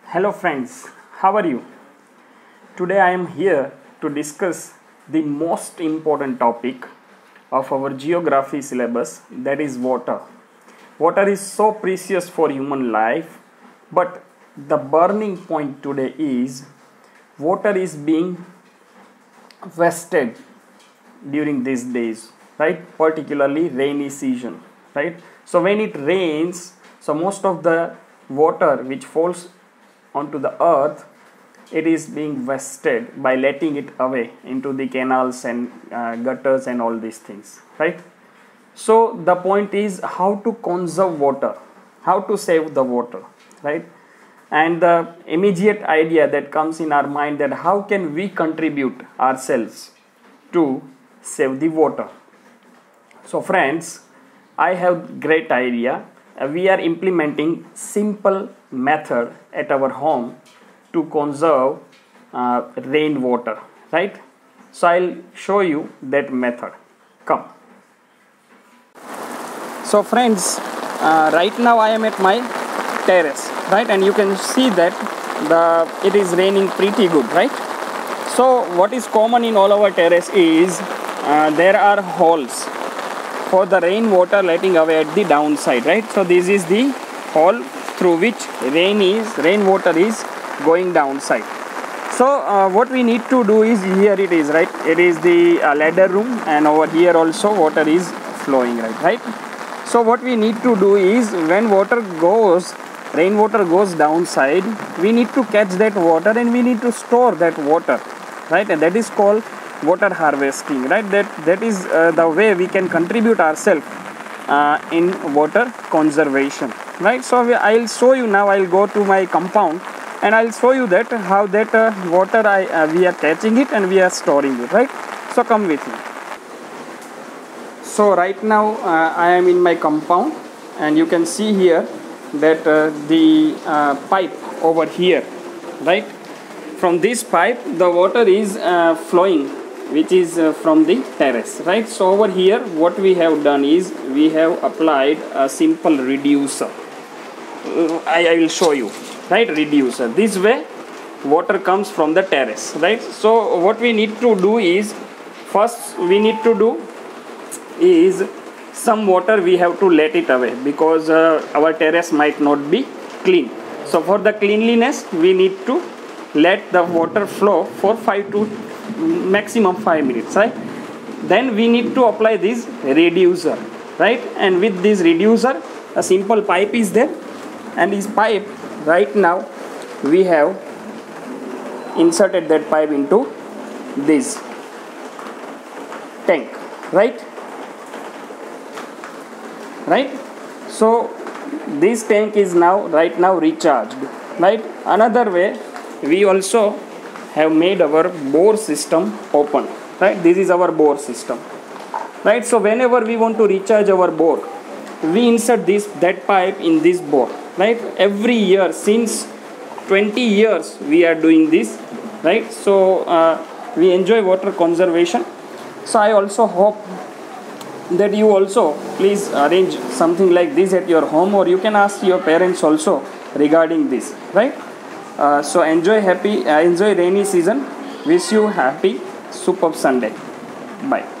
Hello friends, how are you? Today I am here to discuss the most important topic of our geography syllabus, that is water. Water is so precious for human life, but the burning point today is water is being wasted during these days, right? Particularly rainy season, right? So when it rains, so most of the water which falls onto the earth, it is being wasted by letting it away into the canals and gutters and all these things, right? So the point is how to conserve water, how to save the water, right? And the immediate idea that comes in our mind, that how can we contribute ourselves to save the water. So friends, I have great idea. We are implementing simple method at our home to conserve rainwater, right? So I'll show you that method. Come. So friends, right now I am at my terrace, right? And you can see that it is raining pretty good, right? So what is common in all our terrace is there are holes for the rainwater letting away at the downside, right? So this is the hole through which rainwater is going downside. So what we need to do is, here it is, right? It is the ladder room, and over here also water is flowing, right? So what we need to do is, when rainwater goes downside, we need to catch that water and we need to store that water, right? And that is called water harvesting, right? That is the way we can contribute ourselves in water conservation, right? So I'll show you now. I'll go to my compound and I'll show you that how that water we are catching it and we are storing it, right? So come with me. So right now I am in my compound, and you can see here that the pipe over here, right? From this pipe the water is flowing, which is from the terrace, right? So over here what we have done is, we have applied a simple reducer. I will show you, right? Reducer. This way water comes from the terrace, right? So what we need to do is, first we need to do is, some water we have to let it away, because our terrace might not be clean. So for the cleanliness we need to let the water flow for 5 to maximum 5 minutes, right? Then we need to apply this reducer, right? And with this reducer, a simple pipe is there, and this pipe, right now we have inserted that pipe into this tank, right? So this tank is right now recharged, right? Another way, we also have made our bore system open, right? This is our bore system, right? So whenever we want to recharge our bore, we insert that pipe in this bore, right? Every year since 20 years we are doing this, right? So we enjoy water conservation. So I also hope that you also please arrange something like this at your home, or you can ask your parents also regarding this, right? So enjoy rainy season. Wish you happy superb Sunday. Bye.